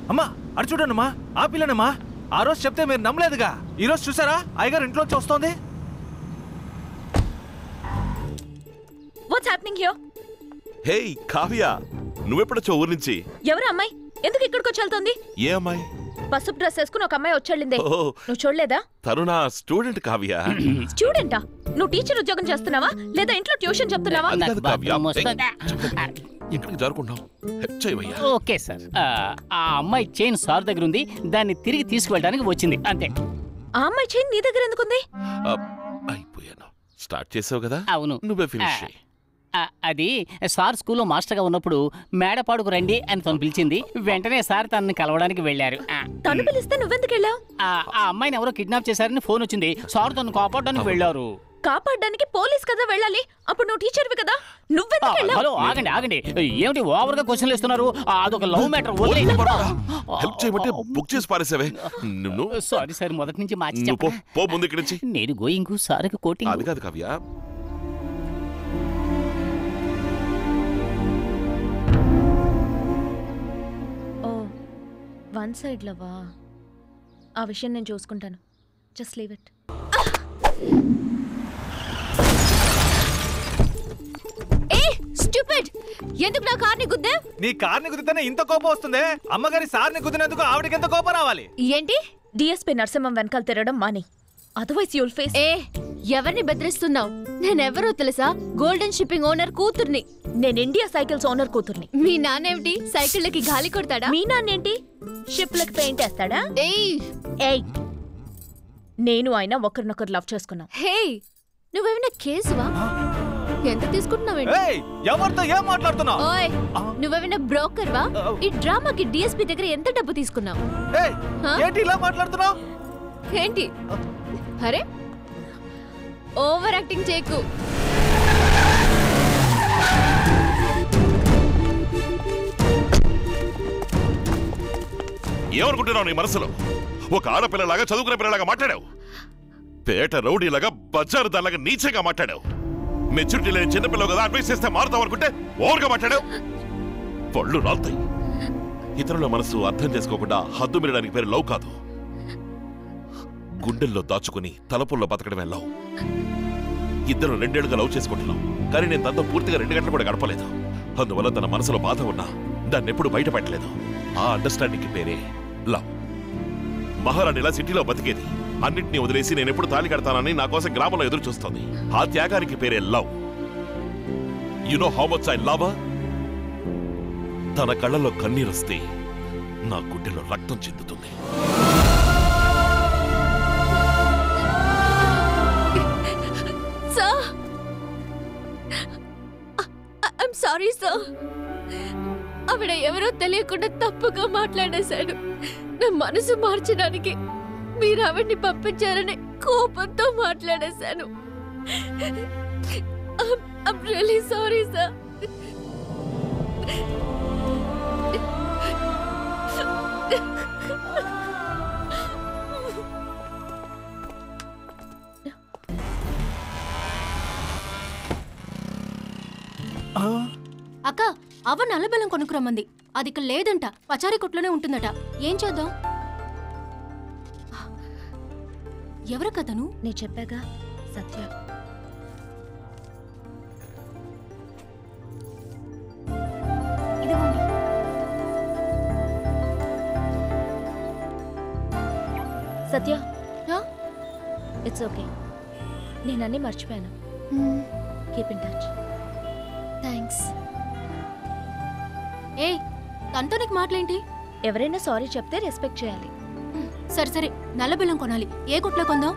అమ్మా అటు చూడండమ్మా, ఆ పిల్లనమ్మా. ఆ రోజు చెప్తే మీరు నమ్మలేదుగా, ఈ రోజు చూసారా అయ్యగారు ఇంట్లోంచి వస్తోంది. What's happening here? Hey Kavya, నువ్వెప్పుడొచ్చా ఊరు నుంచి? ఎవరు అమ్మాయి? ఎందుకు ఇక్కడికి వచ్చి వెళ్తుంది? ఏ అమ్మాయి? పసుపు డ్రెస్ వేసుకుని ఒక అమ్మాయి వచ్చేళ్ళిందే, నువ్వు చూడలేదా? తను నా స్టూడెంట్ కావ్య. స్టూడెంటా? నువ్వు టీచర్ ఉద్యోగం చేస్తున్నావా లేదా ఇంట్లో ట్యూషన్ చెప్తున్నావా? ఎక్కడికి జరుపుకుంటాం? ఓకే సార్, ఆ అమ్మాయి చైన్ సార్ దగ్గర ఉంది, దాన్ని తిరిగి తీసుకువెళ్ళడానికి వచ్చింది అంతే. ఆ అమ్మాయి చైన్ నీ దగ్గర ఎందుకుంది? అయిపోయాను. స్టార్ట్ చేసావు కదా, అవును. నువ్వే ఫినిష్ చేయి. అది సార్ స్కూల్లో మాస్టర్గా ఉన్నప్పుడు మేడపాడుకు రండి అని తను పిలిచింది. వెంటనే సార్ తనని కలవడానికి వెళ్ళారు. తను పిలిస్తే నువ్వెందుకు వెళ్ళావు? ఆ అమ్మాయిని ఎవరో కిడ్నాప్ చేశారని ఫోన్ వచ్చింది. సార్ తను కాపాడడానికి వెళ్ళారు. కాపాడడానికి పోలీస్ కదా వెళ్ళాలి, అప్పుడు నువ్వు టీచర్వి కదా, నువ్వెందుకు వెళ్ళావు? హలో ఆగండి ఆగండి, ఏమిటి ఓవర్గా క్వశ్చన్లు ఇస్తున్నారు? అదొక లవ్ మ్యాటర్. హెల్ప్ చేయమంటే బుక్ చేసి పారేసావే. సారీ సార్, మొదటి నుంచి మార్చి పో ముందు ఇక్కడి నుంచి. నేను గోయింగ్, సార్కి కోటింగ్. అది కాదు కావ్య, వన్ సైడ్ లవా? ఆ విషయం నేను చూసుకుంటాను, జస్ట్ లీవ్ ఇట్. ఏ స్టూపిడ్, ఎందుకు నా కార్ని గుద్దా? నీ కార్ని గుద్దితేనే ఇంత కోపం వస్తుంది, అమ్మగారి సార్ని గుద్దినందుకు ఆవిడకి ఎంత కోపం రావాలి? ఏంటి? డిఎస్పీ నరసింహం వెనకాల తిరగడం మాని, అదర్వైజ్ యుల్ ఫేస్. ఏ ఎవరిని బెదిరిస్తున్నావు? నేనెవరో తెలుసా? గోల్డెన్ షిప్పింగ్ ఓనర్ కూతుర్ని. నేను ఇండియా సైకిల్స్ ఓనర్ కూతుర్ని. మీ నాన్నేమిటి సైకిళ్ళకి గాలి కొడతాడా? మీ నాన్నేంటి షిప్లకి పెయింట్ వేస్తాడా? ఏయ్, నేను ఆయన ఒకరినొకరు లవ్ చేసుకున్నాం. హే, నువ్వేమైనా కేసువా? ఎంత తీసుకుంటున్నావేంటి? ఎవరితో ఏం మాట్లాడుతున్నావు? ఓయ్, నువ్వేమైనా బ్రోకర్వా? ఈ డ్రామాకి డిఎస్పీ దగ్గర ఎంత డబ్బు తీసుకున్నావు? ఏంటి ఇలా మాట్లాడుతున్నావు? ఏంటి? అరే ఓవర్ యాక్టింగ్ చేయకు. ఏమనుకుంటున్నావు నీ మనసులో? ఒక ఆడపిల్లలాగా చదువుకునే పిల్లలాగా మాట్లాడావు. పేట రౌడీలాగా బజారు దానిలాగా నీచంగా మాట్లాడావు. మెచ్యూరిటీ లేని చిన్నపిల్లలు కదా, అడ్వైస్ చేస్తే మారుతావు అనుకుంటే ఓవర్గా మాట్లాడావు. పళ్ళు రాలుతాయి. ఇతరుల మనసు అర్థం చేసుకోకుండా హద్దు మీరడానికి పేరు లవ్ కాదు. గుండెల్లో దాచుకుని తలపుల్లో బతకడమే లవ్. ఇద్దరు 2 ఏళ్లుగా లవ్ చేసుకుంటున్నాం, కానీ నేను తనతో పూర్తిగా 2 గంటలు కూడా గడపలేదు. అందువల్ల తన మనసులో బాధ ఉన్నా దాన్ని ఎప్పుడు బయట పెట్టలేదు. ఆ అండర్స్టాండింగ్ పేరే లవ్. మహారాణిలా సిటీలో బతికేది, అన్నింటినీ వదిలేసి నేను ఎప్పుడు తాళి కడతానని నా కోసం గ్రామంలో ఎదురు చూస్తోంది. ఆ త్యాగానికి పేరే love. You know how much I love her? తన కళ్ళలో కన్నీరొస్తే నా గుండెలో రక్తం చెందుతుంది. సారీ సార్, ఆవిడ ఎవరో తెలియకుండా తప్పుగా మాట్లాడేశాడు. నా మనసు మార్చడానికి మీరు ఆవిడ్ని పంపించారని కోపంతో మాట్లాడేశాను. I'm really sorry sir. అక్క, అవ్వ నల్లబెల్లం కొనుక్కురమ్మంది. అది ఇక్కడ లేదంట, పచారీ కొట్లోనే ఉంటుందట. ఏం చేద్దాం? ఎవరు కథను? నీ చెప్పాగా, సత్య. ఇదిగోండి. సత్య, ఇట్స్ ఓకే, నేనన్నీ మర్చిపోయాను. Keep in touch. థ్యాంక్స్. ఏయ్, తనతో నీకు మాటలేంటి? ఎవరైనా సారీ చెప్తే రెస్పెక్ట్ చేయాలి. సరే సరే, నల్లబెల్లం కొనాలి. ఏ కొట్లో కొందాం?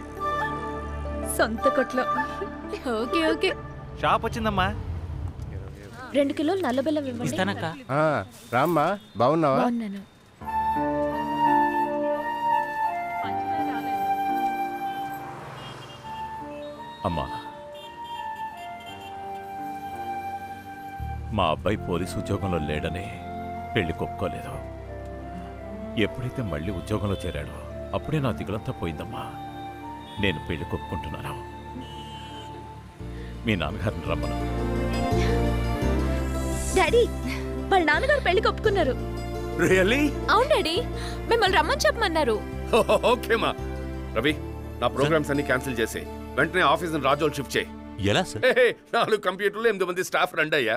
సొంత కొట్లో. Okay okay. షాప్ వచ్చిందమ్మా. 2 కిలోలు నల్లబెల్లం ఇవ్వండి. రామ్మా, బాగున్నావా? బాగున్నాను. అమ్మా, మా అబ్బాయి పోలీసు ఉద్యోగంలో లేడని పెళ్లి కొప్పుకోలేదు. ఎప్పుడైతే మళ్ళీ ఉద్యోగంలో చేరాడో అప్పుడే నా దిగులంతా పోయిందమ్మా. నేను పెళ్లి కొప్పుకుంటున్నాను. మీ నాన్నగారిని రమ్మను. డాడీ, వాళ్ళ నాన్నగారు పెళ్లి కొప్పుకున్నారు. రియల్లీ? అవును డాడీ, మిమ్మల్ని రమ్మని చెప్పమన్నారు. ఓకే మా. రవి, నా ప్రోగ్రామ్స్ అన్ని క్యాన్సిల్ చేసే వెంటనే ఆఫీస్ రాజోల్ షిఫ్ట్ చేయి. ఎలా సార్? 4 కంప్యూటర్లు 8 మంది స్టాఫ్ రండి అయ్యా.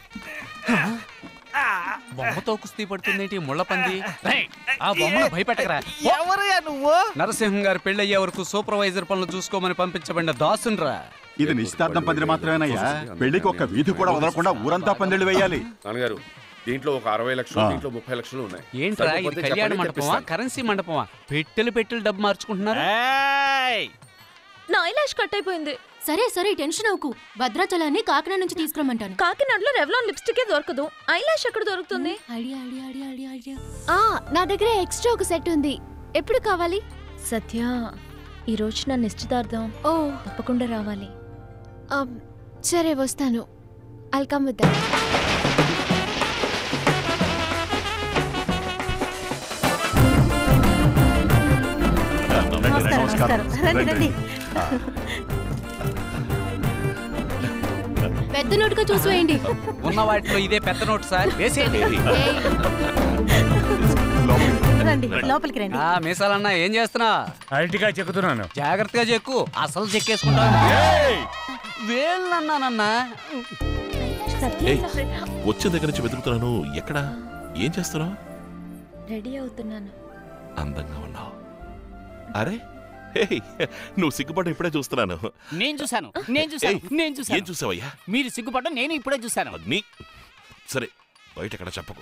బొమ్మతో కుస్తీ పడుతుందేంటి ముళ్ళపంది? ఆ బొమ్మను భయపెట్టకరా. ఎవరయ్యా నువ్వు? నరసింహం గారి పెళ్ళయ్యే వరకు సూపర్వైజర్ పనులు చూసుకోమని పంపించబడిన దాసున్రా. ఇది నిశ్చితార్థం పందిరి మాత్రమేనయ్యా. పెళ్లికి ఒక్క వీధి కూడా వదలకుండా ఊరంతా పందిళ్ళు వేయాలి. నాన్నగారు, దీంట్లో ఒక 60 లక్షలు, దీంట్లో 30 లక్షలు ఉన్నాయి. ఏంట్రా ఇది? సరిపోతే కళ్యాణ చెప్పండి, మండపమా, తెప్పిస్తాను. కరెన్సీ మండపమా? పెట్టెలు డబ్బు మార్చుకుంటున్నారు. నా ఐలాష్ కట్ అయిపోయింది. సరే సరే, టెన్షన్ అవ్వకు. భద్రాచలాన్ని కాకినాడ నుంచి తీసుకురమ్మంటాను. కాకినాడలో రెవ్లాన్ లిప్స్టిక్ దొరకదు. ఐలాష్ ఎక్కడ దొరుకుతుంది? Idea idea idea idea idea. నా దగ్గర ఎక్స్ట్రా ఒక సెట్ ఉంది. ఎప్పుడు కావాలి? సత్య, ఈ రోజు నా నిశ్చితార్థం. ఓ, తప్పకుండా రావాలి. సరే వస్తాను. I'll come with that. పెద్ద నోటుగా చూసివేయండి. ఉన్న వాటిలో ఇదే పెద్ద నోట్ సార్. వేసేయండి. లోపలికి రండి. మీసాలన్నా ఏం చేస్తున్నా? అరటిగా చెక్కుతున్నాను. జాగ్రత్తగా చెక్కు, అసలు చెక్కేసుకుంటా. వేళ్ళన్నానన్నా. వచ్చిన దగ్గర నుంచి వెతుకుతున్నాను. ఎక్కడా? ఏం చేస్తున్నావు? రెడీ అవుతున్నాను. అందంగా ఉన్నావు. అరే హేయ్, నువ్వు సిగ్గుపడ్డ ఇప్పుడే చూస్తున్నాను. నేను చూశాను. ఏం చూసావయ్యా? మీరు సిగ్గుపడ్డం నేను ఇప్పుడే చూశాను. అగ్ని. సరే, బయట ఎక్కడ చెప్పకు.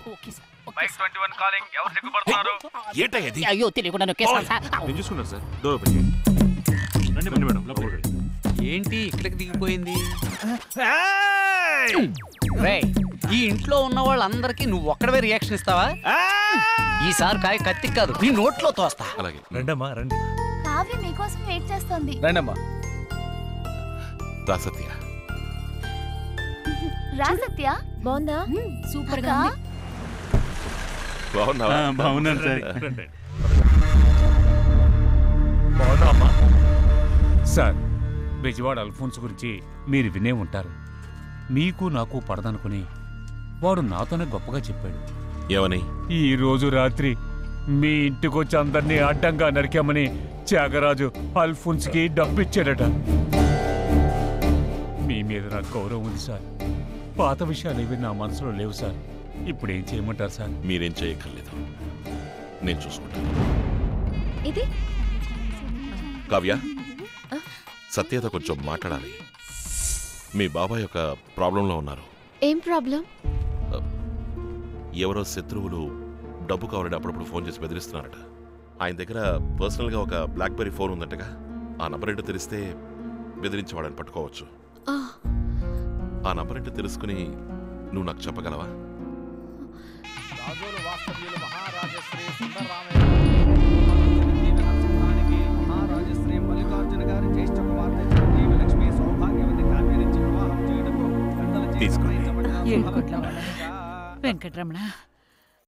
ఏంటయ్యా ఇది? అయ్యో తెలియకుండా నొక్కేస్తాను సార్. నేను చూసుకున్నాను సార్. డోర్ ఓపెన్ చేయండి. రండి మేడం, లోపలికి రండి. ఏంటి ఇక్కడికి దిగిపోయింది? రేయ్, ఈ ఇంట్లో ఉన్న వాళ్ళందరికీ నువ్వు ఒక్కడవే రియాక్షన్ ఇస్తావా? ఈసారి కాయ కత్తికి కాదు, నీ నోట్లో తోస్తా. అలాగే. రండమ్మా రండి. కావ్య మీకోసం వెయిట్ చేస్తోంది. రండమ్మా. రా సత్య. రా సత్య. బాగుందా? సూపర్ గా ఉంది. బాగున్నావా? బాగున్నాను సార్. బాగున్నావమ్మా? సార్, బెజవాడ అల్ఫోన్స్ గురించి మీరు వినే ఉంటారు. మీకు నాకు పడదనుకుని వాడు నాతోనే గొప్పగా చెప్పాడు. ఏమని? ఈ రోజు రాత్రి మీ ఇంటికొచ్చి అందరినీ అడ్డంగా నరికామని త్యాగరాజు అల్ఫోన్స్కి డబ్బిచ్చాడట. మీ మీద నాకు గౌరవం ఉంది సార్. పాత విషయాలు ఇవి నా మనసులో లేవు సార్. ఇప్పుడు ఏం చేయమంటారు సార్? మీరేం చేయక్కర్లేదు, నేను చూసుకుంటాను. ఇది కావ్య, సత్యతో కొంచెం మాట్లాడాలి. మీ బాబాయ్ ఒక ప్రాబ్లంలో ఉన్నారు. ఏం ప్రాబ్లం? ఎవరో శత్రువులు డబ్బు కావాలని అప్పుడప్పుడు ఫోన్ చేసి బెదిరిస్తున్నారట. ఆయన దగ్గర పర్సనల్గా ఒక బ్లాక్బెర్రీ ఫోన్ ఉందంటగా. ఆ నంబర్ ఏంటో తెలిస్తే బెదిరించేవాడని పట్టుకోవచ్చు. ఆ నంబర్ ఏంటో తెలుసుకుని నువ్వు నాకు చెప్పగలవా? తీసుకోండి. వెంకటరమణ,